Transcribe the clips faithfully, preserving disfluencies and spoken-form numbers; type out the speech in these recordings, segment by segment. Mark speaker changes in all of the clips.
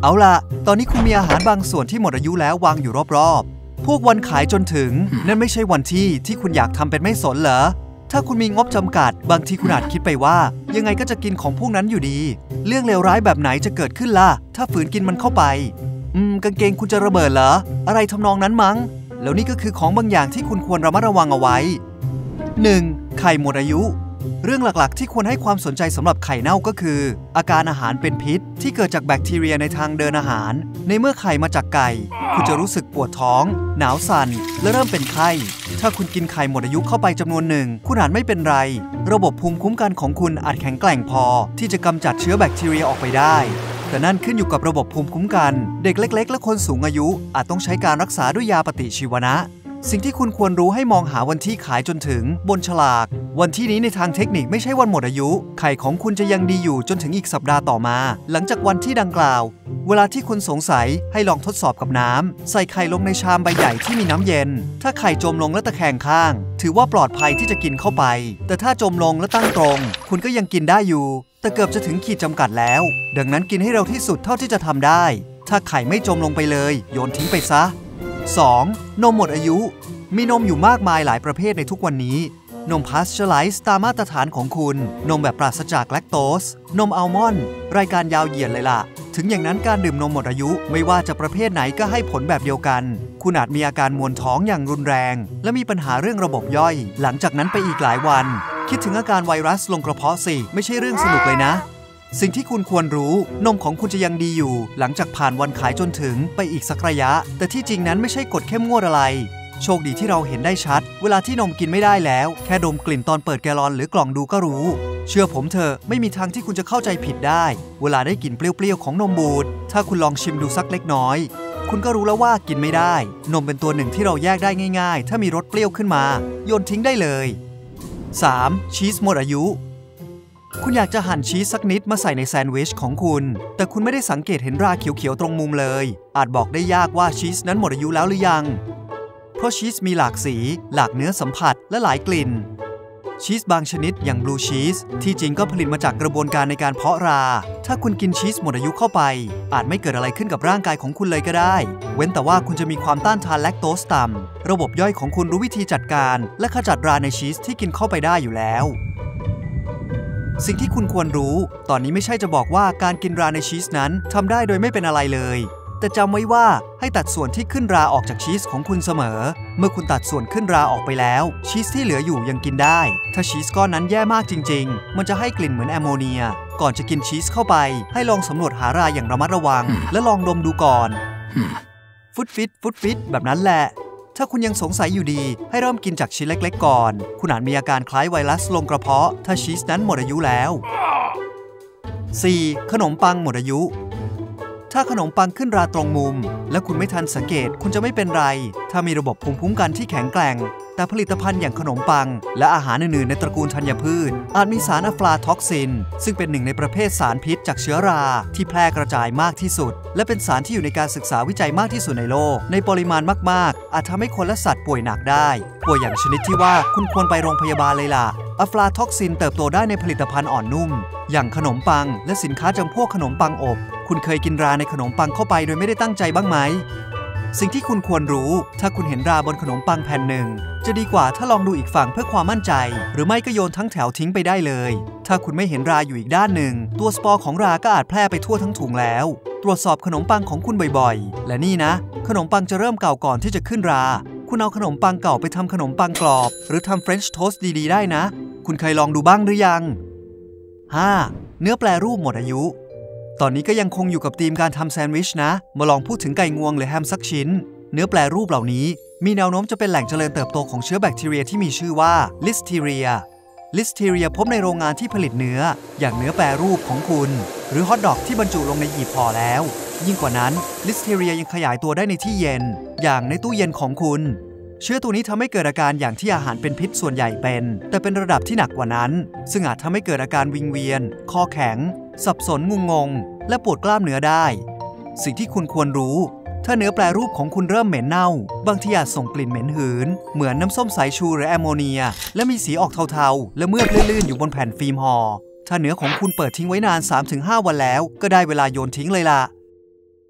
Speaker 1: เอาล่ะตอนนี้คุณมีอาหารบางส่วนที่หมดอายุแล้ววางอยู่รอบๆพวกวันขายจนถึงนั่นไม่ใช่วันที่ที่คุณอยากทำเป็นไม่สนเหรอถ้าคุณมีงบจำกัดบางทีคุณอาจคิดไปว่ายังไงก็จะกินของพวกนั้นอยู่ดีเรื่องเลวร้ายแบบไหนจะเกิดขึ้นล่ะถ้าฝืนกินมันเข้าไปอืมกางเกงคุณจะระเบิดเหรออะไรทำนองนั้นมั้งแล้วนี่ก็คือของบางอย่างที่คุณควรระมัดระวังเอาไว้ หนึ่ง. ไข่หมดอายุเรื่องหลักๆที่ควรให้ความสนใจสำหรับไข่เน่าก็คืออาการอาหารเป็นพิษที่เกิดจากแบคทีเรียในทางเดินอาหารในเมื่อไข่มาจากไก่คุณจะรู้สึกปวดท้องหนาวสั่นและเริ่มเป็นไข้ถ้าคุณกินไข่หมดอายุเข้าไปจำนวนหนึ่งคุณอาจไม่เป็นไรระบบภูมิคุ้มกันของคุณอาจแข็งแกร่งพอที่จะกำจัดเชื้อแบคทีเรียออกไปได้แต่นั่นขึ้นอยู่กับระบบภูมิคุ้มกันเด็กเล็กๆและคนสูงอายุอาจต้องใช้การรักษาด้วยยาปฏิชีวนะสิ่งที่คุณควรรู้ให้มองหาวันที่ขายจนถึงบนฉลากวันที่นี้ในทางเทคนิคไม่ใช่วันหมดอายุไข่ของคุณจะยังดีอยู่จนถึงอีกสัปดาห์ต่อมาหลังจากวันที่ดังกล่าวเวลาที่คุณสงสัยให้ลองทดสอบกับน้ำใส่ไข่ลงในชามใบใหญ่ที่มีน้ำเย็นถ้าไข่จมลงและตะแคงข้างถือว่าปลอดภัยที่จะกินเข้าไปแต่ถ้าจมลงและตั้งตรงคุณก็ยังกินได้อยู่แต่เกือบจะถึงขีดจำกัดแล้วดังนั้นกินให้เร็วที่สุดเท่าที่จะทำได้ถ้าไข่ไม่จมลงไปเลยโยนทิ้งไปซะ สอง. นมหมดอายุมีนมอยู่มากมายหลายประเภทในทุกวันนี้นมพาสเจอร์ไลซ์ตามมาตรฐานของคุณนมแบบปราศจากแลคโตสนมอัลมอนด์รายการยาวเหยียดเลยล่ะถึงอย่างนั้นการดื่มนมหมดอายุไม่ว่าจะประเภทไหนก็ให้ผลแบบเดียวกันคุณอาจมีอาการมวนท้องอย่างรุนแรงและมีปัญหาเรื่องระบบย่อยหลังจากนั้นไปอีกหลายวันคิดถึงอาการไวรัสลงกระเพาะสิไม่ใช่เรื่องสนุกเลยนะสิ่งที่คุณควรรู้นมของคุณจะยังดีอยู่หลังจากผ่านวันขายจนถึงไปอีกสักระยะแต่ที่จริงนั้นไม่ใช่กฎเข้มงวดอะไรโชคดีที่เราเห็นได้ชัดเวลาที่นมกินไม่ได้แล้วแค่ดมกลิ่นตอนเปิดแกลลอนหรือกล่องดูก็รู้เชื่อผมเถอะไม่มีทางที่คุณจะเข้าใจผิดได้เวลาได้กลิ่นเปรี้ยวๆของนมบูดถ้าคุณลองชิมดูสักเล็กน้อยคุณก็รู้แล้วว่ากินไม่ได้นมเป็นตัวหนึ่งที่เราแยกได้ง่ายๆถ้ามีรสเปรี้ยวขึ้นมาโยนทิ้งได้เลย สาม. ชีสหมดอายุคุณอยากจะหั่นชีสสักนิดมาใส่ในแซนด์วิชของคุณแต่คุณไม่ได้สังเกตเห็นราเขียวๆตรงมุมเลยอาจบอกได้ยากว่าชีสนั้นหมดอายุแล้วหรือยังเพราะชีสมีหลากสีหลากเนื้อสัมผัสและหลายกลิ่นชีสบางชนิดอย่างบลูชีสที่จริงก็ผลิตมาจากกระบวนการในการเพาะราถ้าคุณกินชีสหมดอายุเข้าไปอาจไม่เกิดอะไรขึ้นกับร่างกายของคุณเลยก็ได้เว้นแต่ว่าคุณจะมีความต้านทานแลคโตสต่ำระบบย่อยของคุณรู้วิธีจัดการและขจัดราในชีสที่กินเข้าไปได้อยู่แล้วสิ่งที่คุณควรรู้ตอนนี้ไม่ใช่จะบอกว่าการกินราในชีสนั้นทำได้โดยไม่เป็นอะไรเลยแต่จำไว้ว่าให้ตัดส่วนที่ขึ้นราออกจากชีสของคุณเสมอเมื่อคุณตัดส่วนขึ้นราออกไปแล้วชีสที่เหลืออยู่ยังกินได้ถ้าชีสก้อนนั้นแย่มากจริงๆมันจะให้กลิ่นเหมือนแอมโมเนียก่อนจะกินชีสเข้าไปให้ลองสำรวจหาราอย่างระมัดระวังและลองดมดูก่อนฟุตฟิตฟุตฟิตแบบนั้นแหละถ้าคุณยังสงสัยอยู่ดีให้เริ่มกินจากชิ้นเล็กๆก่อนคุณอาจมีอาการคล้ายไวรัสลงกระเพาะถ้าชีสนั้นหมดอายุแล้ว สี่. ขนมปังหมดอายุถ้าขนมปังขึ้นราตรงมุมและคุณไม่ทันสังเกตคุณจะไม่เป็นไรถ้ามีระบบภูมิคุ้มกันที่แข็งแกร่งแต่ผลิตภัณฑ์อย่างขนมปังและอาหารอื่นๆในตระกูลธัญพืชอาจมีสารอะฟลาท็อกซินซึ่งเป็นหนึ่งในประเภทสารพิษจากเชื้อราที่แพร่กระจายมากที่สุดและเป็นสารที่อยู่ในการศึกษาวิจัยมากที่สุดในโลกในปริมาณมากๆอาจทำให้คนและสัตว์ป่วยหนักได้ป่วยอย่างชนิดที่ว่าคุณควรไปโรงพยาบาลเลยล่ะอะฟลาท็อกซินเติบโตได้ในผลิตภัณฑ์อ่อนนุ่มอย่างขนมปังและสินค้าจำพวกขนมปังอบคุณเคยกินราในขนมปังเข้าไปโดยไม่ได้ตั้งใจบ้างไหมสิ่งที่คุณควรรู้ถ้าคุณเห็นราบนขนมปังแผ่นหนึ่งจะดีกว่าถ้าลองดูอีกฝั่งเพื่อความมั่นใจหรือไม่ก็โยนทั้งแถวทิ้งไปได้เลยถ้าคุณไม่เห็นราอยู่อีกด้านหนึ่งตัวสปอร์ของราก็อาจแพร่ไปทั่วทั้งถุงแล้วตรวจสอบขนมปังของคุณบ่อยๆและนี่นะขนมปังจะเริ่มเก่าก่อนที่จะขึ้นราคุณเอาขนมปังเก่าไปทำขนมปังกรอบหรือทำเฟรนช์โทสต์ดีๆได้นะคุณเคยลองดูบ้างหรือยัง ห้า. เนื้อแปรรูปหมดอายุตอนนี้ก็ยังคงอยู่กับธีมการทำแซนด์วิชนะมาลองพูดถึงไก่งวงหรือแฮมสักชิ้นเนื้อแปรรูปเหล่านี้มีแนวโน้มจะเป็นแหล่งเจริญเติบโตของเชื้อแบคทีเรียที่มีชื่อว่าลิสเทีเรียลิสเทีเรียพบในโรงงานที่ผลิตเนื้ออย่างเนื้อแปรรูปของคุณหรือฮอทดอกที่บรรจุลงในหีบห่อแล้วยิ่งกว่านั้นลิสเทีเรียยังขยายตัวได้ในที่เย็นอย่างในตู้เย็นของคุณเชื้อตัวนี้ทำให้เกิดอาการอย่างที่อาหารเป็นพิษส่วนใหญ่เป็นแต่เป็นระดับที่หนักกว่านั้นซึ่งอาจทำให้เกิดอาการวิงเวียนคอแข็งสับสนงุนงงและปวดกล้ามเนื้อได้สิ่งที่คุณควรรู้ถ้าเนื้อแปรรูปของคุณเริ่มเหม็นเน่าบางทีอาจส่งกลิ่นเหม็นหืนเหมือนน้ำส้มสายชูหรือแอมโมเนียและมีสีออกเทาๆและเมือกลื่นๆอยู่บนแผ่นฟิล์มห่อถ้าเนื้อของคุณเปิดทิ้งไว้นาน สามถึงห้า วันแล้วก็ได้เวลาโยนทิ้งเลยล่ะ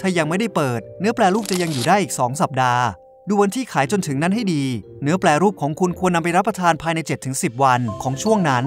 Speaker 1: ถ้ายังไม่ได้เปิดเนื้อแปรรูปจะยังอยู่ได้อีกสองสัปดาห์ดูวันที่ขายจนถึงนั้นให้ดีเนื้อแปรรูปของคุณควรนำไปรับประทานภายใน เจ็ดถึงสิบ วันของช่วงนั้น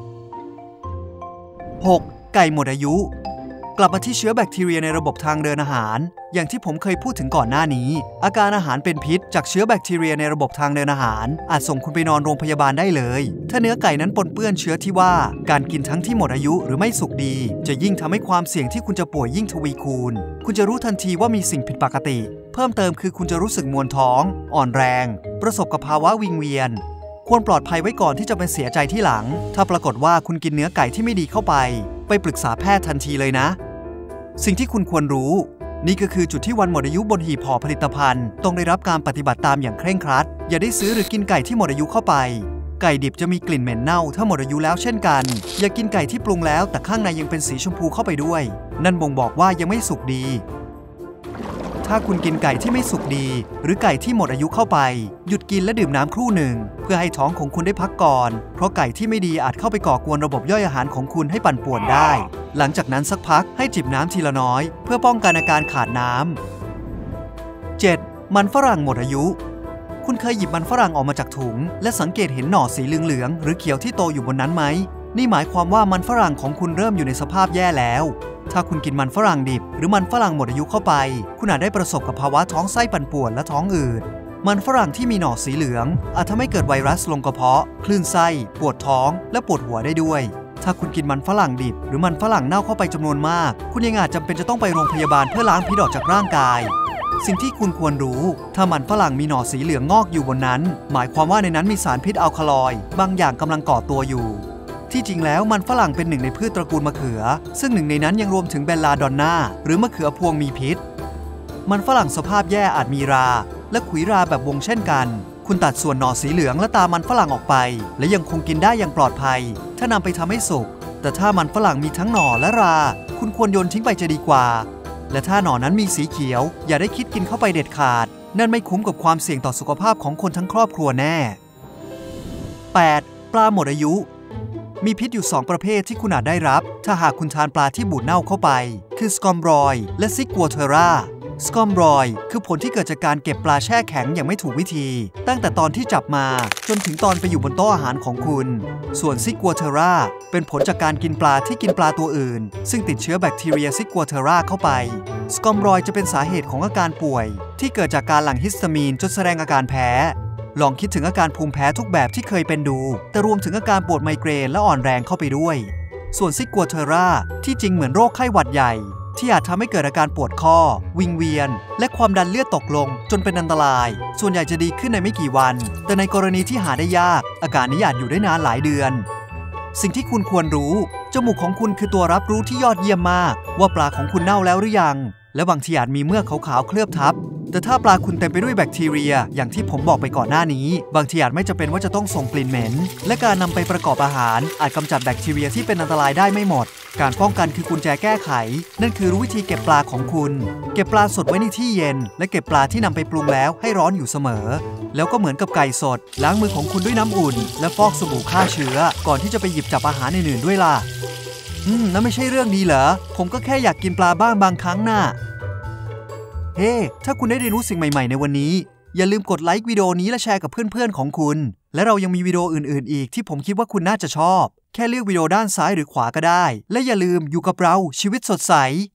Speaker 1: หก. ไก่หมดอายุกลับมาที่เชื้อแบคทีเรียในระบบทางเดินอาหารอย่างที่ผมเคยพูดถึงก่อนหน้านี้อาการอาหารเป็นพิษจากเชื้อแบคทีเรียในระบบทางเดินอาหารอาจส่งคุณไปนอนโรงพยาบาลได้เลยถ้าเนื้อไก่นั้นปนเปื้อนเชื้อที่ว่าการกินทั้งที่หมดอายุหรือไม่สุกดีจะยิ่งทำให้ความเสี่ยงที่คุณจะป่วยยิ่งทวีคูณคุณจะรู้ทันทีว่ามีสิ่งผิดปกติเพิ่มเติมคือคุณจะรู้สึกมวนท้องอ่อนแรงประสบกับภาวะวิงเวียนควรปลอดภัยไว้ก่อนที่จะเป็นเสียใจที่หลังถ้าปรากฏว่าคุณกินเนื้อไก่ที่ไม่ดีเข้าไปไปปรึกษาแพทย์ทันทีเลยนะสิ่งที่คุณควรรู้นี่ก็คือจุดที่วันหมดอายุบนหีบห่อผลิตภัณฑ์ต้องได้รับการปฏิบัติตามอย่างเคร่งครัดอย่าได้ซื้อหรือกินไก่ที่หมดอายุเข้าไปไก่ดิบจะมีกลิ่นเหม็นเน่าถ้าหมดอายุแล้วเช่นกันอย่ากินไก่ที่ปรุงแล้วแต่ข้างในยังเป็นสีชมพูเข้าไปด้วยนั่นบ่งบอกว่ายังไม่สุกดีถ้าคุณกินไก่ที่ไม่สุกดีหรือไก่ที่หมดอายุเข้าไปหยุดกินและดื่มน้ำครู่หนึ่งเพื่อให้ท้องของคุณได้พักก่อนเพราะไก่ที่ไม่ดีอาจเข้าไปก่อกวนระบบย่อยอาหารของคุณให้ปั่นป่วนได้หลังจากนั้นสักพักให้จิบน้ำทีละน้อยเพื่อป้องกันอาการขาดน้ำ เจ็ด. มันฝรั่งหมดอายุคุณเคยหยิบมันฝรั่งออกมาจากถุงและสังเกตเห็นหน่อสีเหลืองๆหรือเขียวที่โตอยู่บนนั้นไหมนี่หมายความว่ามันฝรั่งของคุณเริ่มอยู่ในสภาพแย่แล้วถ้าคุณกินมันฝรั่งดิบหรือมันฝรั่งหมดอายุเข้าไปคุณอาจได้ประสบกับภาวะท้องไส้ปั่นป่วนและท้องอืดมันฝรั่งที่มีหน่อสีเหลืองอาจทำให้เกิดไวรัสลงกระเพาะคลื่นไส้ปวดท้องและปวดหัวได้ด้วยถ้าคุณกินมันฝรั่งดิบหรือมันฝรั่งเน่าเข้าไปจำนวนมากคุณยังอาจจำเป็นจะต้องไปโรงพยาบาลเพื่อล้างพิษออกจากร่างกายสิ่งที่คุณควรรู้ถ้ามันฝรั่งมีหน่อสีเหลืองงอกอยู่บนนั้นหมายความว่าในนั้นมีสารพิษอัลคาลอยด์บางอย่างกำลังก่อตัวอยู่ที่จริงแล้วมันฝรั่งเป็นหนึ่งในพืชตระกูลมะเขือซึ่งหนึ่งในนั้นยังรวมถึงเบลลาดอนนาหรือมะเขือพวงมีพิษมันฝรั่งสภาพแย่อาจมีราและขุยราแบบวงเช่นกันคุณตัดส่วนหน่อสีเหลืองและตามันฝรั่งออกไปและยังคงกินได้อย่างปลอดภัยถ้านำไปทำให้สุกแต่ถ้ามันฝรั่งมีทั้งหน่อและราคุณควรโยนทิ้งไปจะดีกว่าและถ้าหน่อนั้นมีสีเขียวอย่าได้คิดกินเข้าไปเด็ดขาดนั่นไม่คุ้มกับความเสี่ยงต่อสุขภาพของคนทั้งครอบครัวแน่ แปด. ปลาหมดอายุมีพิษอยู่สองประเภทที่คุณอาจได้รับถ้าหากคุณทานปลาที่บูดเน่าเข้าไปคือสกอมบรอยและซิกกัวเทราสกอมบรอยคือผลที่เกิดจากการเก็บปลาแช่แข็งอย่างไม่ถูกวิธีตั้งแต่ตอนที่จับมาจนถึงตอนไปอยู่บนโต๊ะอาหารของคุณส่วนซิกกัวเทราเป็นผลจากการกินปลาที่กินปลาตัวอื่นซึ่งติดเชื้อแบคทีเรียซิกกัวเทราเข้าไปสกอมบรอยจะเป็นสาเหตุของอาการป่วยที่เกิดจากการหลั่งฮิสตามีนจนแสดงอาการแพ้ลองคิดถึงอาการภูมิแพ้ทุกแบบที่เคยเป็นดูแต่รวมถึงอาการปวดไมเกรนและอ่อนแรงเข้าไปด้วยส่วนซิกกัวเทราที่จริงเหมือนโรคไข้หวัดใหญ่ที่อาจทำให้เกิดอาการปวดข้อวิงเวียนและความดันเลือดตกลงจนเป็นอันตรายส่วนใหญ่จะดีขึ้นในไม่กี่วันแต่ในกรณีที่หาได้ยากอาการนี้อาจอยู่ได้นานหลายเดือนสิ่งที่คุณควรรู้จมูกของคุณคือตัวรับรู้ที่ยอดเยี่ยมมากว่าปลาของคุณเน่าแล้วหรือยังและบางทีอาจมีเมือกขาวๆเคลือบทับแต่ถ้าปลาคุณเต็มไปด้วยแบคทีเรียอย่างที่ผมบอกไปก่อนหน้านี้บางทีอาจไม่จำเป็นว่าจะต้องส่งกลิ่นเหม็นและการนำไปประกอบอาหารอาจกำจัดแบคทีเรียที่เป็นอันตรายได้ไม่หมดการป้องกันคือกุญแจแก้ไขนั่นคือรู้วิธีเก็บปลาของคุณเก็บปลาสดไว้ในที่เย็นและเก็บปลาที่นำไปปรุงแล้วให้ร้อนอยู่เสมอแล้วก็เหมือนกับไก่สดล้างมือของคุณด้วยน้ำอุ่นและฟอกสบู่ฆ่าเชื้อก่อนที่จะไปหยิบจับอาหารอื่นๆด้วยล่ะอืมนั่นไม่ใช่เรื่องดีเหรอผมก็แค่อยากกินปลาบ้างบางครั้งน่ะเฮ้ hey, ถ้าคุณได้เรียนรู้สิ่งใหม่ๆในวันนี้อย่าลืมกดไลค์วิดีโอนี้และแชร์กับเพื่อนๆของคุณและเรายังมีวิดีโออื่นๆอีกที่ผมคิดว่าคุณน่าจะชอบแค่เลือกวิดีโอด้านซ้ายหรือขวาก็ได้และอย่าลืมอยู่กับเราชีวิตสดใส